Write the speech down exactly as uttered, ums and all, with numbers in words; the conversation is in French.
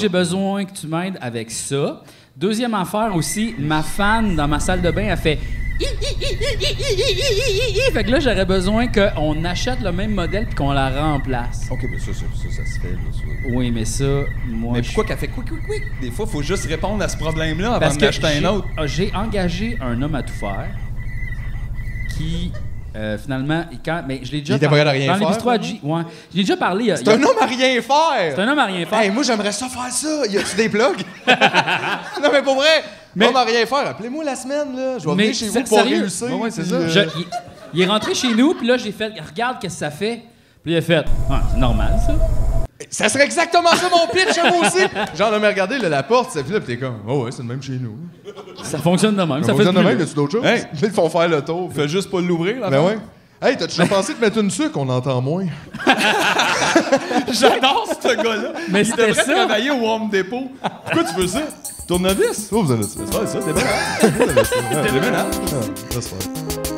j'ai besoin que tu m'aides avec ça. Deuxième affaire aussi, ma fan dans ma salle de bain a fait... Fait que là, j'aurais besoin qu'on achète le même modèle puis qu'on la remplace. OK, mais ça, ça, ça, ça se fait, là, ça. Oui, mais ça, moi... Mais je- pourquoi qu'elle fait quick, quick, quick? Des fois, il faut juste répondre à ce problème-là avant Parce que d'acheter j'ai- un autre. ah, j'ai engagé un homme à tout faire qui, euh, finalement, il- quand, mais je l'ai déjà Il était parlé- prêt à rien dans les faire, bistrots à là? G- ouais. Je l'ai déjà parlé. il y a- C'est il y a- un homme à rien faire! C'est un homme à rien faire. Hey, moi, j'aimerais ça faire ça. Y a-tu des plugs? Non, mais pour vrai, Mais- homme à rien faire. Appelez-moi la semaine, là. Je vais Mais venir chez vous ser- pour sérieux? réussir. Ouais, ouais, c'est puis, ça. euh, Je- il, il est rentré chez nous, puis là, j'ai fait, regarde qu'est-ce que ça fait. Puis il a fait, ah, c'est normal, ça. Ça serait exactement ça mon pitch, moi aussi. Genre, là, mais regardez, là, la porte, ça fait là, pis t'es comme, oh ouais, c'est le même chez nous. Ça fonctionne de même. Ça, Ça fait fonctionne de le même, bruit. y a-tu d'autres choses? Hey. Ils font faire le tour. Fais juste pas l'ouvrir, là. Ben ouais. Hey, t'as-tu déjà pensé de mettre une sucre? On entend moins. J'adore ce gars-là. Mais Il c'était devrait ça. travailler au Home Depot. Pourquoi tu veux ça? Tournevis? Oh, vous allez ça. C'est ça, c'est déménage. Déménage. Déménage. Ah, ça se fait.